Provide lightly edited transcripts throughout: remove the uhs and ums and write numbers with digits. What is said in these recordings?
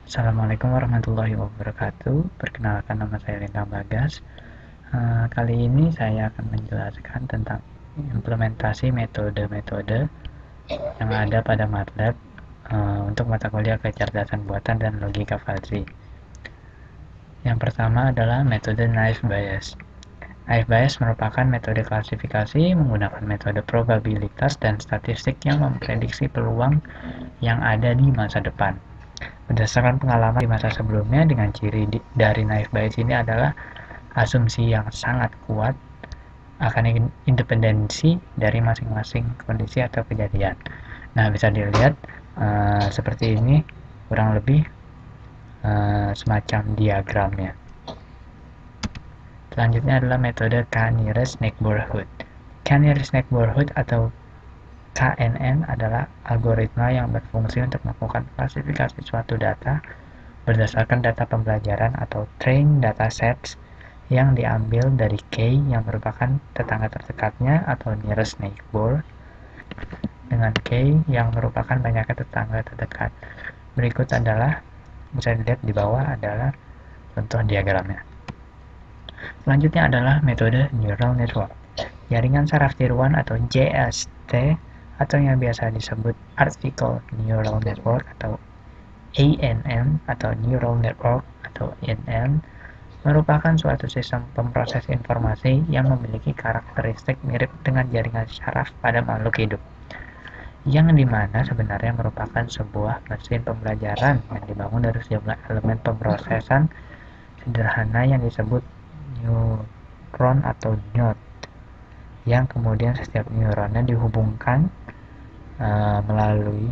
Assalamualaikum warahmatullahi wabarakatuh. Perkenalkan, nama saya Lintang Bagas. Kali ini saya akan menjelaskan tentang implementasi metode-metode yang ada pada MATLAB untuk mata kuliah kecerdasan buatan dan logika fuzzy. Yang pertama adalah metode naive Bayes. Naive Bayes merupakan metode klasifikasi menggunakan metode probabilitas dan statistik yang memprediksi peluang yang ada di masa depan. Berdasarkan pengalaman di masa sebelumnya, dengan ciri dari naive Bayes ini adalah asumsi yang sangat kuat akan independensi dari masing-masing kondisi atau kejadian. Nah, bisa dilihat seperti ini kurang lebih semacam diagramnya. Selanjutnya adalah metode K-nearest neighborhood. K-nearest neighborhood atau KNN adalah algoritma yang berfungsi untuk melakukan klasifikasi suatu data berdasarkan data pembelajaran atau trained datasets yang diambil dari K yang merupakan tetangga terdekatnya atau nearest neighbor dengan K yang merupakan banyaknya tetangga terdekat. Berikut adalah, bisa dilihat di bawah adalah contoh diagramnya. Selanjutnya adalah metode neural network. Jaringan saraf tiruan atau JST atau yang biasa disebut artificial neural network atau ANN atau neural network atau ANN merupakan suatu sistem pemroses informasi yang memiliki karakteristik mirip dengan jaringan saraf pada makhluk hidup, yang dimana sebenarnya merupakan sebuah mesin pembelajaran yang dibangun dari sejumlah elemen pemrosesan sederhana yang disebut neuron atau node, yang kemudian setiap neuronnya dihubungkan melalui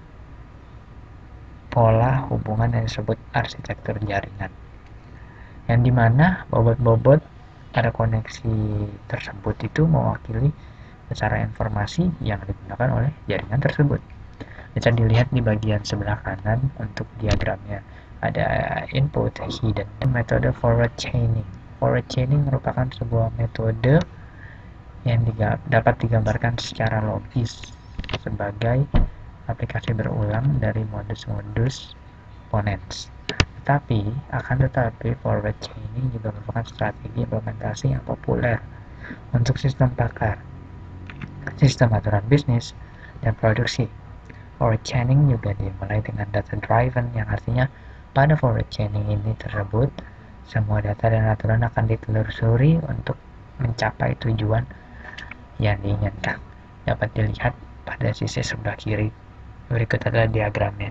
pola hubungan yang disebut arsitektur jaringan, yang dimana bobot-bobot pada koneksi tersebut itu mewakili besaran informasi yang digunakan oleh jaringan tersebut. Bisa dilihat di bagian sebelah kanan untuk diagramnya. Ada input, hidden, dan metode forward chaining. Forward chaining merupakan sebuah metode yang dapat digambarkan secara logis sebagai aplikasi berulang dari modus-modus ponens. Akan tetapi forward chaining juga merupakan strategi implementasi yang populer untuk sistem pakar, sistem aturan bisnis, dan produksi. Forward chaining juga dimulai dengan data driven, yang artinya pada forward chaining ini tersebut semua data dan aturan akan ditelusuri untuk mencapai tujuan yang diinginkan. Dapat dilihat pada sisi sebelah kiri. Berikut adalah diagramnya.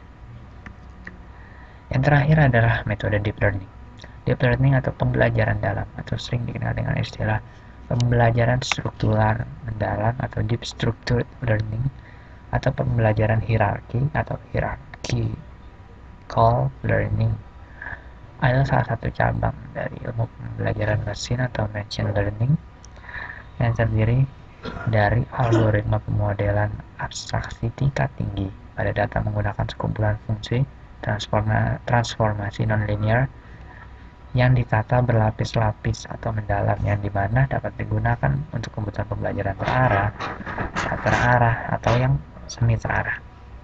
Yang terakhir adalah metode deep learning. Deep learning atau pembelajaran dalam atau sering dikenal dengan istilah pembelajaran struktural mendalam atau deep structured learning atau pembelajaran hierarki atau hierarchical learning adalah salah satu cabang dari ilmu pembelajaran mesin atau machine learning yang terdiri dari algoritma pemodelan abstraksi tingkat tinggi pada data menggunakan sekumpulan fungsi transformasi nonlinear yang ditata berlapis-lapis atau mendalam, yang dimana dapat digunakan untuk kebutuhan pembelajaran terarah, tak terarah, atau yang semi terarah,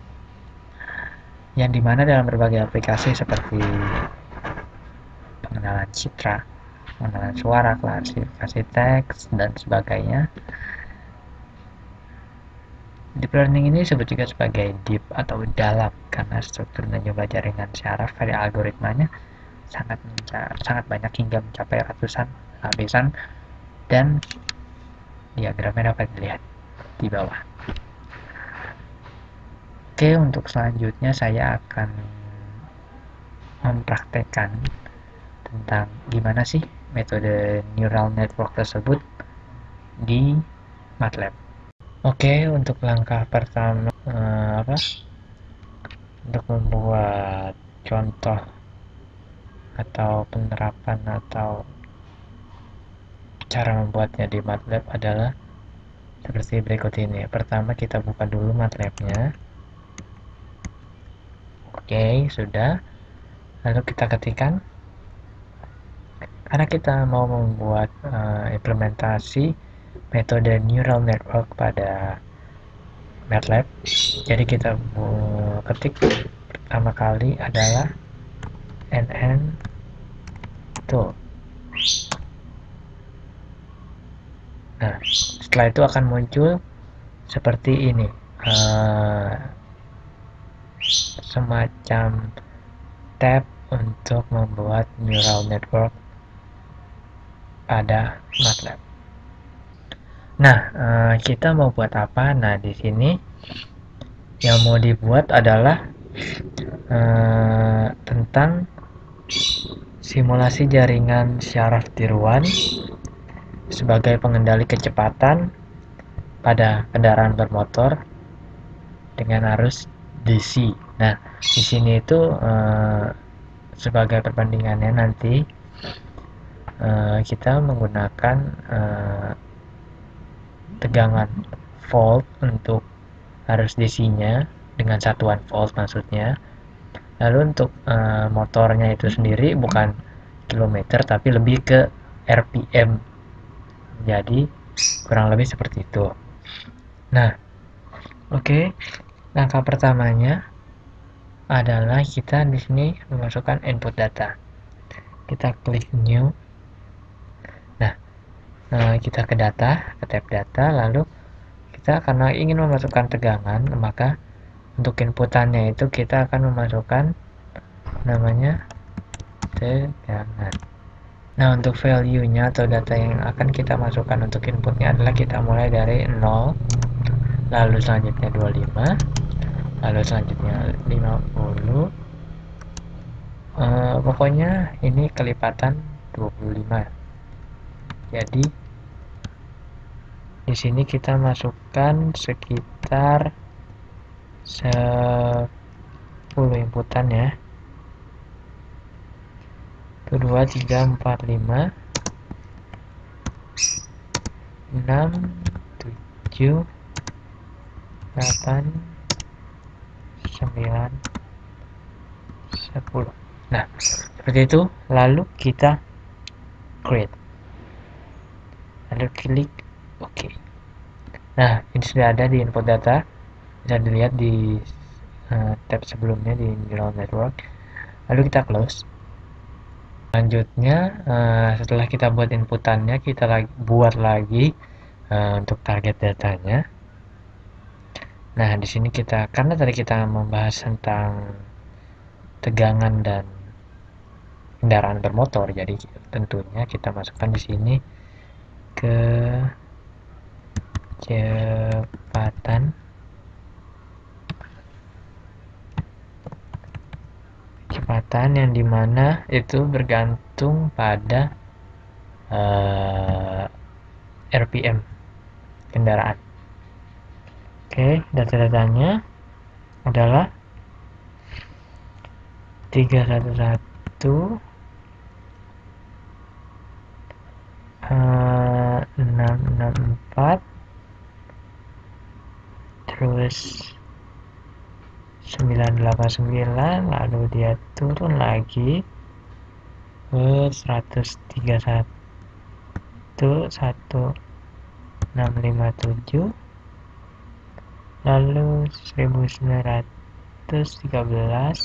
yang dimana dalam berbagai aplikasi seperti pengenalan citra, pengenalan suara, klasifikasi teks, dan sebagainya. Deep learning ini disebut juga sebagai deep atau dalam karena struktur dan jumlah jaringan syaraf pada algoritmanya sangat banyak hingga mencapai ratusan lapisan, dan diagramnya dapat dilihat di bawah. Oke, untuk selanjutnya saya akan mempraktekkan tentang gimana sih metode neural network tersebut di MATLAB. Oke, untuk langkah pertama untuk membuat contoh atau penerapan atau cara membuatnya di MATLAB adalah seperti berikut ini. Pertama, kita buka dulu MATLAB-nya. Oke, sudah. Lalu kita ketikkan, karena kita mau membuat implementasi metode neural network pada MATLAB, jadi kita ketik pertama kali adalah KNN tool. Nah, setelah itu akan muncul seperti ini, semacam tab untuk membuat neural network pada MATLAB. Nah, kita mau buat apa? Nah, di sini yang mau dibuat adalah tentang simulasi jaringan syaraf tiruan sebagai pengendali kecepatan pada kendaraan bermotor dengan arus DC. Nah, di sini itu sebagai perbandingannya nanti kita menggunakan tegangan volt untuk arus DC-nya dengan satuan volt maksudnya. Lalu untuk motornya itu sendiri bukan kilometer tapi lebih ke RPM. Jadi kurang lebih seperti itu. Nah, oke. Langkah pertamanya adalah kita di sini memasukkan input data. Kita klik new. Nah, kita ke data, ke tab data, lalu kita karena ingin memasukkan tegangan, maka untuk inputannya itu kita akan memasukkan namanya tegangan. Nah, untuk value-nya atau data yang akan kita masukkan untuk inputnya adalah kita mulai dari 0, lalu selanjutnya 25, lalu selanjutnya 50, pokoknya ini kelipatan 25. Jadi di sini kita masukkan sekitar 10 inputan ya. 1, 2, 3, 4, 5, 6, 7, 8, 9, 10. Nah, seperti itu. Lalu kita create. Lalu klik OK. Nah, ini sudah ada di input data. Bisa dilihat di tab sebelumnya di neural network. Lalu kita close. Selanjutnya, setelah kita buat inputannya, kita buat lagi untuk target datanya. Nah, di sini karena tadi kita membahas tentang tegangan dan kendaraan bermotor, jadi tentunya kita masukkan di sini kecepatan yang dimana itu bergantung pada RPM kendaraan. Oke, data-datanya adalah 311 664 terus 989, lalu dia turun lagi ke 131 1657, lalu 1913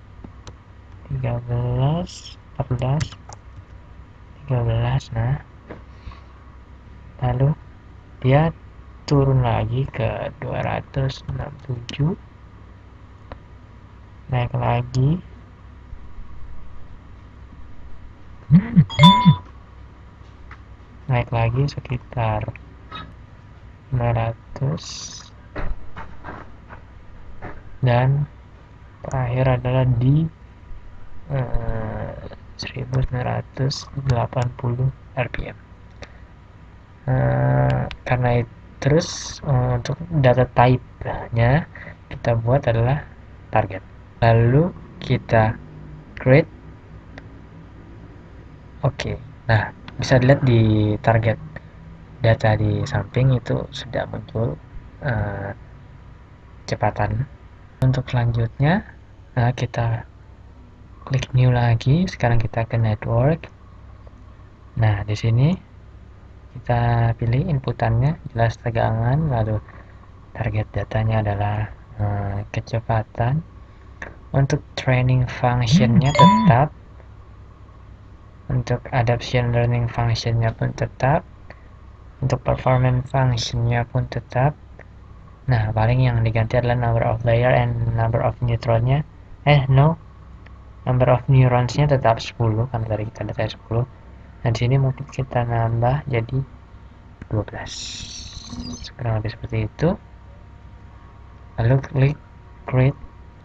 13. Nah, lalu dia turun lagi ke 267, naik lagi sekitar 500, dan terakhir adalah di 1980 RPM. Karena itu terus untuk data type-nya kita buat adalah target. Lalu kita create. Oke. Nah, bisa dilihat di target data di samping itu sudah muncul kecepatan. Untuk selanjutnya, kita klik new lagi. Sekarang kita ke network. Nah, di sini kita pilih inputannya, jelas tegangan, lalu target datanya adalah kecepatan. Untuk training functionnya tetap Untuk adaptation learning functionnya pun tetap, untuk performance functionnya pun tetap. Nah, paling yang diganti adalah number of layer and number of neutronnya. Number of neuronsnya tetap 10 karena tadi kita data 10. Dan sini mungkin kita nambah jadi 12. Kurang lebih seperti itu. Lalu klik create.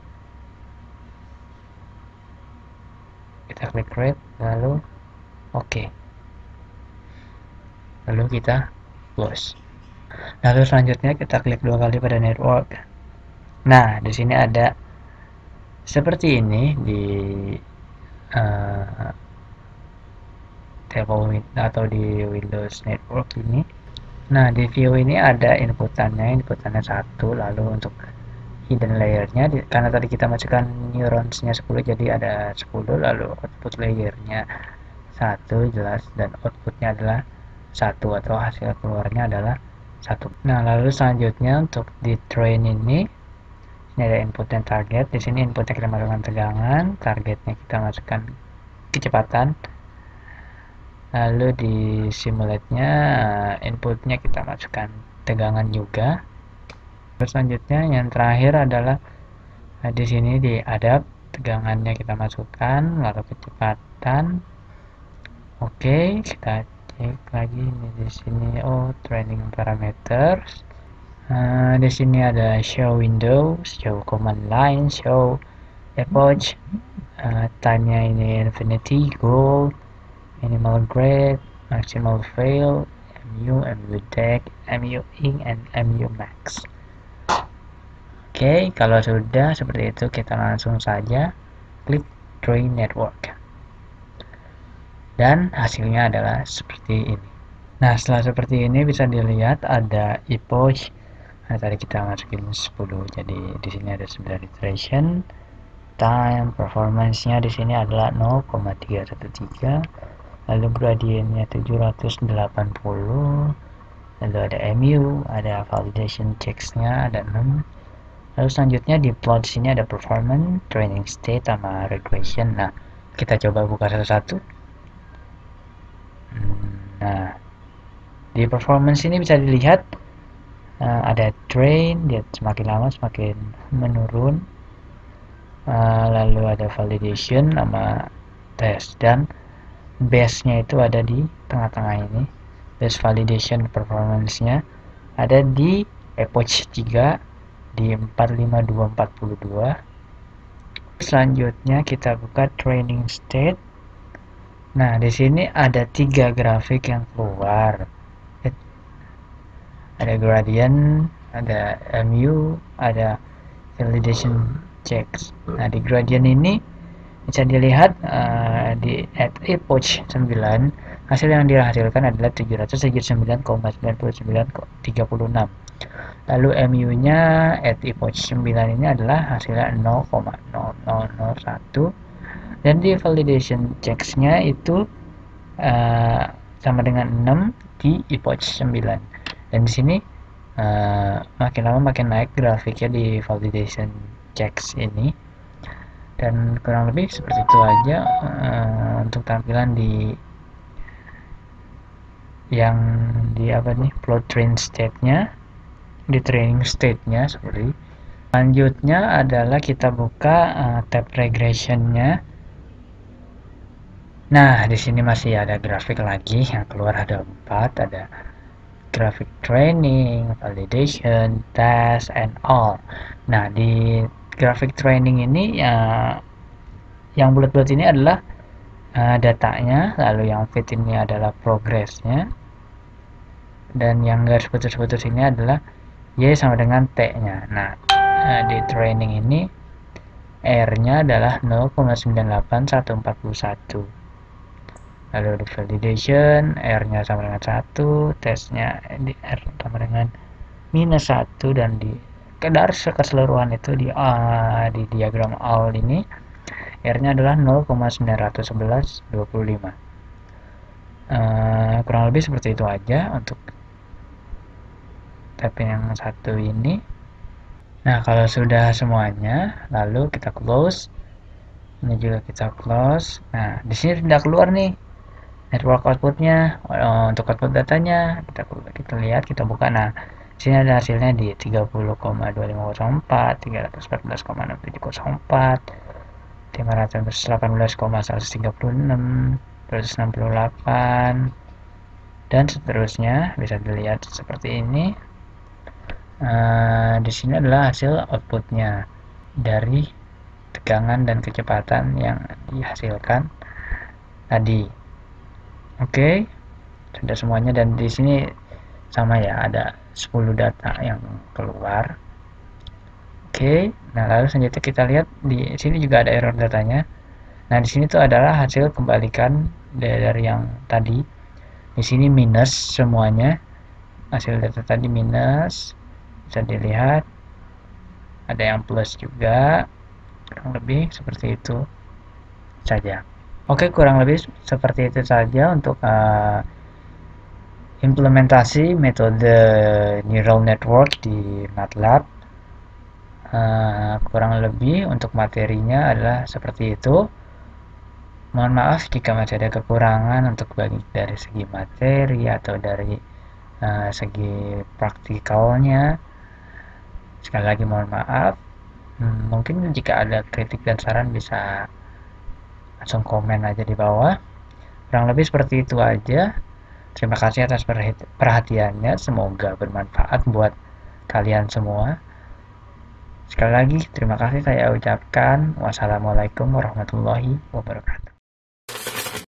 Kita klik create, lalu oke. Lalu kita close. Lalu selanjutnya kita klik 2 kali pada network. Nah, di sini ada seperti ini di table atau di Windows Network ini. Nah, di view ini ada inputannya 1, lalu untuk hidden layernya karena tadi kita masukkan neuronsnya 10, jadi ada 10, lalu output layernya 1 jelas, dan outputnya adalah 1 atau hasil keluarnya adalah 1. Nah, lalu selanjutnya untuk di train ini ada input dan target. Di sini inputnya kita masukkan tegangan, targetnya kita masukkan kecepatan. Lalu di simulate-nya inputnya kita masukkan tegangan juga. Terus selanjutnya yang terakhir adalah di sini di adapt, tegangannya kita masukkan, lalu kecepatan. Oke, kita cek lagi ini di sini. Training parameters. Di sini ada show window, show command line, show epoch. Time-nya ini infinity, gold, minimal grade, maximal fail, MU, MU deck, MU ink, and MU max. Oke, kalau sudah seperti itu kita langsung saja klik train network. Dan hasilnya adalah seperti ini. Nah, setelah seperti ini bisa dilihat ada epoch. Nah, tadi kita masukin 10, jadi di sini ada 9 iteration. Time performance-nya di sini adalah 0,313. Lalu gradiennya 780. Lalu ada MU, ada validation checks-nya ada 6. Lalu selanjutnya di plot sini ada performance, training state, sama regression. Nah, kita coba buka satu-satu. Nah, di performance ini bisa dilihat ada train, dia semakin lama semakin menurun. Lalu ada validation sama test, dan base-nya itu ada di tengah-tengah ini. Base validation performance-nya ada di epoch 3 di 45242. Selanjutnya kita buka training state. Nah, di sini ada 3 grafik yang keluar. Ada gradient, ada MU, ada validation checks. Nah, di gradient ini bisa dilihat di at epoch 9 hasil yang dihasilkan adalah 779,9936. Lalu MU nya at epoch 9 ini adalah hasilnya 0,0001, dan di validation checks nya itu sama dengan 6 di epoch 9. Dan di sini makin lama makin naik grafiknya di validation checks ini. Dan kurang lebih seperti itu aja untuk tampilan di plot train state-nya, di training state-nya. Selanjutnya adalah kita buka tab regression-nya. Nah, di sini masih ada grafik lagi yang keluar, ada 4, ada graphic training, validation, test, and all. Nah, di graphic training ini yang bulat-bulat ini adalah datanya, lalu yang fit ini adalah progressnya, dan yang garis putus-putus ini adalah Y sama dengan T-nya. Nah, di training ini R-nya adalah 0,9841. Lalu di validation R-nya sama dengan 1, tesnya di R sama dengan -1, dan di keseluruhan itu di diagram all ini R-nya adalah 0,91125. Kurang lebih seperti itu aja untuk tab yang satu ini. Nah, kalau sudah semuanya, lalu kita close. Ini juga kita close. Nah, di sini tidak keluar nih network outputnya. Untuk output datanya kita lihat, kita buka. Nah, sini ada hasilnya di 30,2504, 314,6704, 518,136, 268, dan seterusnya. Bisa dilihat seperti ini. Di sini adalah hasil outputnya dari tegangan dan kecepatan yang dihasilkan tadi. Oke, sudah semuanya, dan di sini sama ya, ada 10 data yang keluar. Oke, nah lalu selanjutnya kita lihat di sini juga ada error datanya. Nah, di sini tuh adalah hasil kembalikan dari yang tadi. Di sini minus semuanya. Hasil data tadi minus. Bisa dilihat ada yang plus juga. Kurang lebih seperti itu saja. Oke, kurang lebih seperti itu saja untuk implementasi metode neural network di MATLAB. Kurang lebih untuk materinya adalah seperti itu. Mohon maaf jika masih ada kekurangan untuk dari segi materi atau dari segi praktikalnya. Sekali lagi mohon maaf. Mungkin jika ada kritik dan saran bisa langsung komen aja di bawah. Kurang lebih seperti itu aja. Terima kasih atas perhatiannya. Semoga bermanfaat buat kalian semua. Sekali lagi terima kasih saya ucapkan. Wassalamualaikum warahmatullahi wabarakatuh.